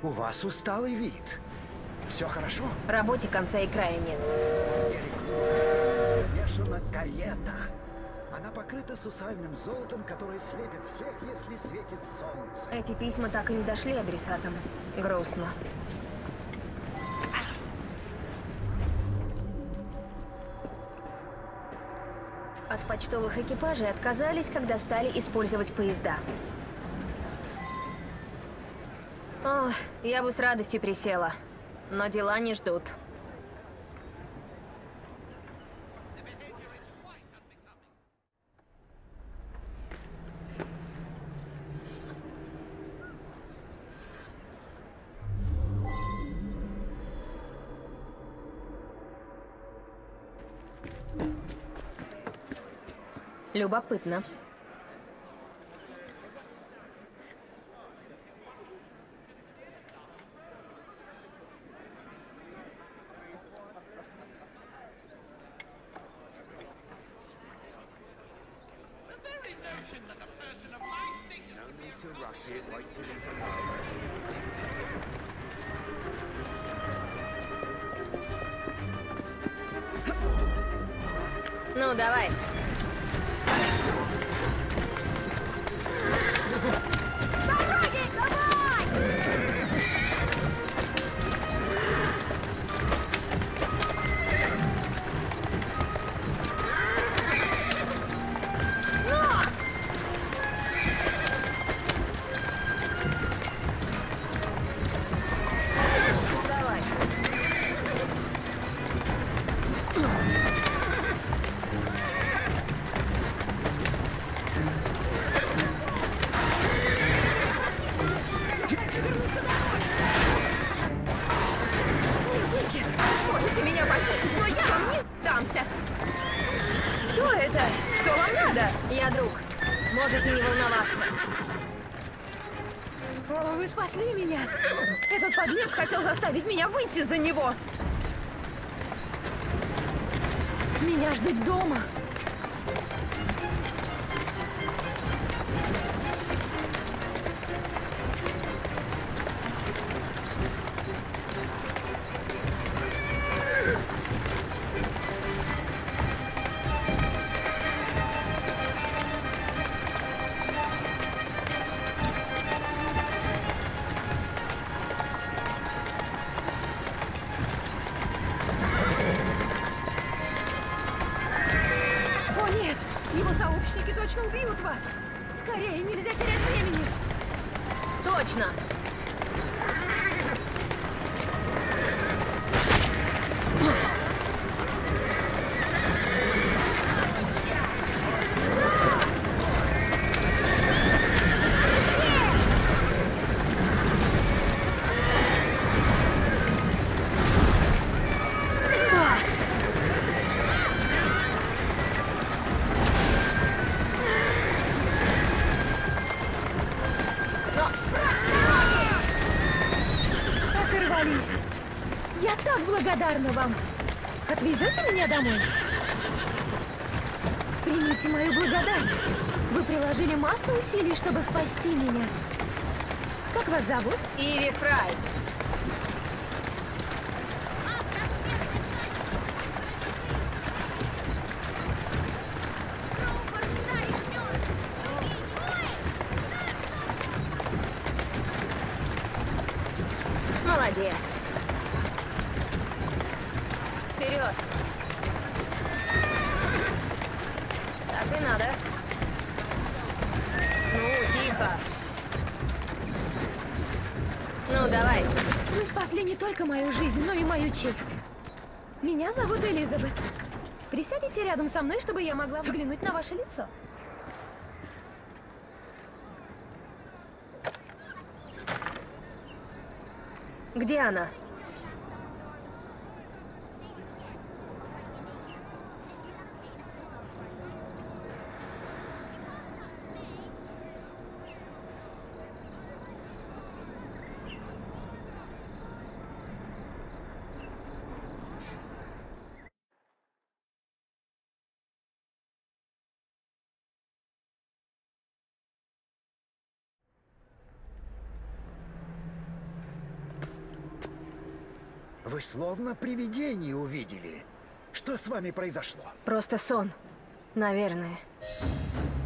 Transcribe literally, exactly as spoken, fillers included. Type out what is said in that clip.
У вас усталый вид. Все хорошо? Работе конца и края нет. Завешена карета. Она покрыта сусальным золотом, которое слепит всех, если светит солнце. Эти письма так и не дошли адресатам. Грустно. От почтовых экипажей отказались, когда стали использовать поезда. О, я бы с радостью присела, но дела не ждут. Любопытно. Ну, давай. Я друг. Можете не волноваться. О, вы спасли меня. Этот подлец хотел заставить меня выйти за него. Меня ждут дома. Сообщники точно убьют вас! Скорее, нельзя терять времени! Точно! Я так благодарна вам! Отвезете меня домой? Примите мою благодарность. Вы приложили массу усилий, чтобы спасти меня. Как вас зовут? Иви Фрай. Молодец. Вперед. Так и надо. Ну, тихо. Ну, давай. Вы спасли не только мою жизнь, но и мою честь. Меня зовут Элизабет. Присядете рядом со мной, чтобы я могла взглянуть на ваше лицо. Где она? Вы словно привидение увидели. Что с вами произошло? Просто сон. Наверное.